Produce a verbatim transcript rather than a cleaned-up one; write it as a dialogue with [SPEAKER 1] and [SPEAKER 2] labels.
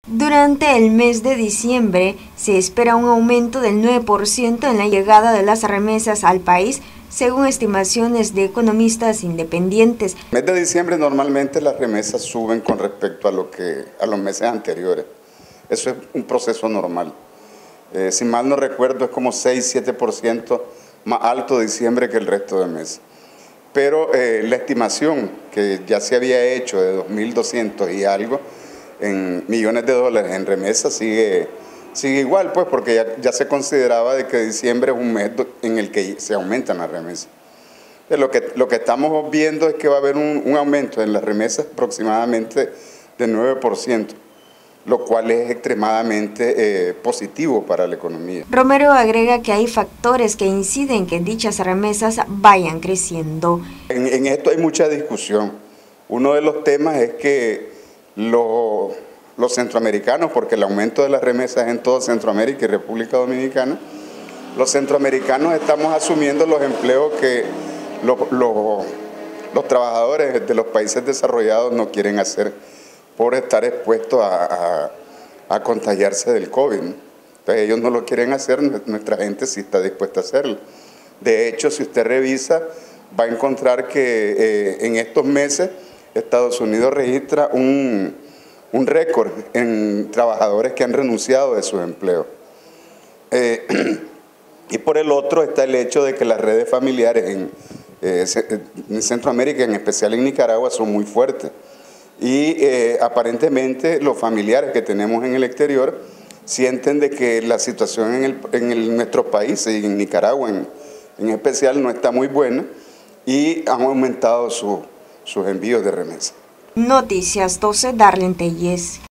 [SPEAKER 1] Durante el mes de diciembre se espera un aumento del nueve por ciento en la llegada de las remesas al país, según estimaciones de economistas independientes.
[SPEAKER 2] En el mes de diciembre normalmente las remesas suben con respecto a, lo que, a los meses anteriores. Eso es un proceso normal. Eh, si mal no recuerdo, es como seis a siete por ciento más alto diciembre que el resto del mes. Pero eh, la estimación que ya se había hecho de dos mil doscientos y algo en millones de dólares en remesas sigue, sigue igual, pues, porque ya, ya se consideraba de que diciembre es un mes en el que se aumentan las remesas. Entonces, lo, que, lo que estamos viendo es que va a haber un, un aumento en las remesas aproximadamente del nueve por ciento. Lo cual es extremadamente eh, positivo para la economía.
[SPEAKER 1] Romero agrega que hay factores que inciden que dichas remesas vayan creciendo.
[SPEAKER 2] En, en esto hay mucha discusión. Uno de los temas es que lo, los centroamericanos, porque el aumento de las remesas en toda Centroamérica y República Dominicana, los centroamericanos estamos asumiendo los empleos que lo, lo, los trabajadores de los países desarrollados no quieren hacer, por estar expuestos a, a, a contagiarse del COVID. Entonces ellos no lo quieren hacer, nuestra gente sí está dispuesta a hacerlo. De hecho, si usted revisa, va a encontrar que eh, en estos meses Estados Unidos registra un, un récord en trabajadores que han renunciado de sus empleos. Eh, y por el otro está el hecho de que las redes familiares en, eh, en Centroamérica, en especial en Nicaragua, son muy fuertes. Y eh, aparentemente los familiares que tenemos en el exterior sienten de que la situación en, el, en el, nuestro país y en Nicaragua en, en especial no está muy buena y han aumentado su, sus envíos de remesas.
[SPEAKER 1] Noticias doce, Darlene Telles.